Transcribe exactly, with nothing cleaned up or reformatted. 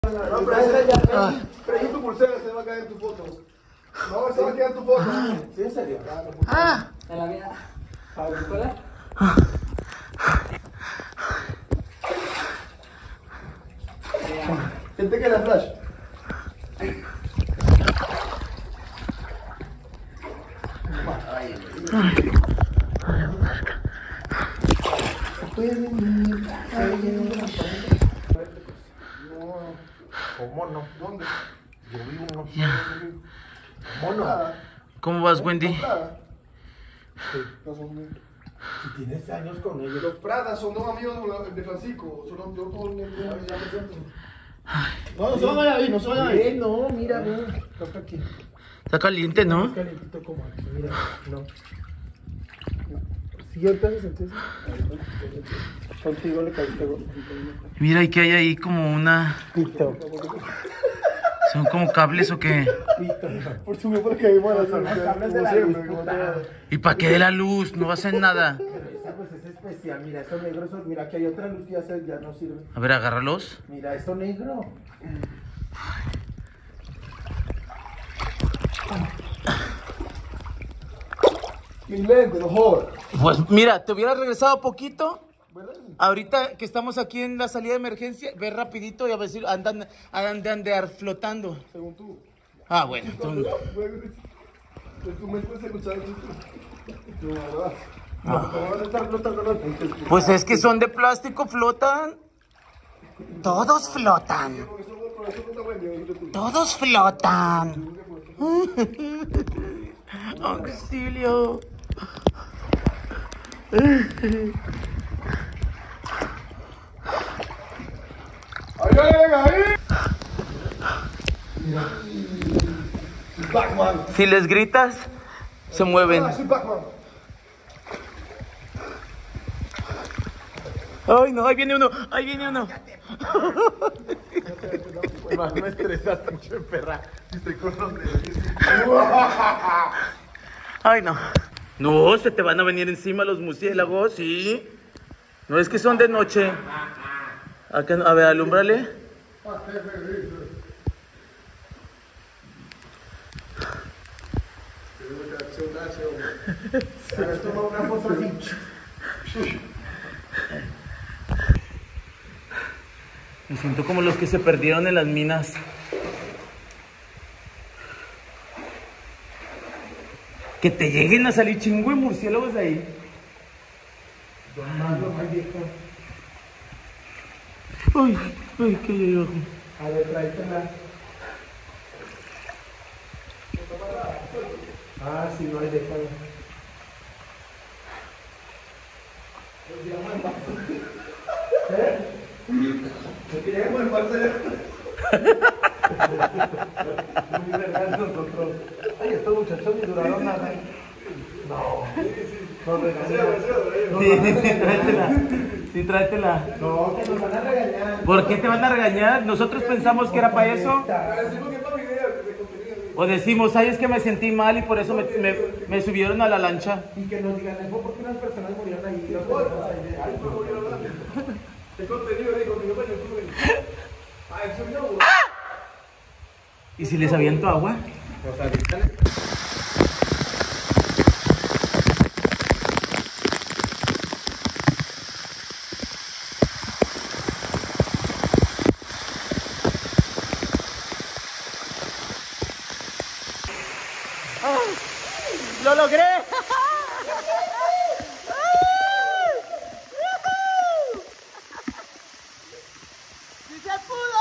No, pero esa ya, ah. Pero ahí tu pulsera se va a caer en tu foto. No, se va a quedar en tu foto. ¿Sí, en serio? Ah. ¿En la mía? ¿Para la escuela? ¿Quién te queda flash? ¿Cómo no? ¿Dónde? Yo vivo en una yeah. ¿Cómo no? ¿Cómo vas, Wendy? Sí, no son... Si tienes años con ellos. Los Pradas son dos amigos de Francisco. Son los dos con el... No, no se van a ir, no se van a ir. No, mira, no. Toca aquí. Está caliente, ¿no? Está calientito como aquí, mira. No. Si yo te sentirse. Contigo le caíste. Mira, ¿y qué hay ahí? Como una... Pito. ¿Son como cables o qué? Por su por que bueno, son los cables de la luz. ¿Y para qué de la luz? No va a hacer nada. Esta pues es especial, mira, estos negros son, mira que hay otra luz que ya, se, ya no sirve. A ver, agárralos. Mira, esto negro. Mi lente, no jodas. Pues mira, te hubiera regresado poquito. ¿Verdad? Ahorita que estamos aquí en la salida de emergencia, ve rapidito y a ver si andan, andan de andar flotando. Según tú. Ah, bueno. Tú... Tú me puedes escuchar esto. No, ¿verdad? No, ¿cómo van a estar flotando? Pues es que son de plástico, flotan. Todos flotan. Todos flotan. Auxilio. ¡Ay, ay, ay! Mira. Batman. Si les gritas, se mueven. Ah, soy Batman. Ay, no, ahí viene uno, ahí viene uno. Más me estresa, pinche perra. Estoy con los dedos. Ay, no. No, se te van a venir encima los murciélagos, ¿sí? No es que son de noche. Acá, a ver, alúmbrale. Se me toma una foto así. Me siento como los que se perdieron en las minas. Que te lleguen a salir chingo de murciélagos de ahí. Ay, ay, qué llegó. A ver, tráetela. Ah, sí, no hay déjalo. ¿Eh? ¿No queríamos el parcero? Muy verdad nosotros. Ay, estos muchachos ni duraron nada. No. No regañaron. Sí, sí, tráetela. Sí, tráetela. No, que nos van a regañar. ¿Por qué te van a regañar? Nosotros pensamos que era para eso. O decimos, ay, es que me sentí mal y por eso me, me, me subieron a la lancha. Y que nos digan, ¿por qué unas personas murieron ahí? ¿Qué contenido digo? ¿Qué contenido? Ah, eso no. ¿Y si les aviento agua? O sea, dígale. ¡Lo logré! ¡Sí se pudo!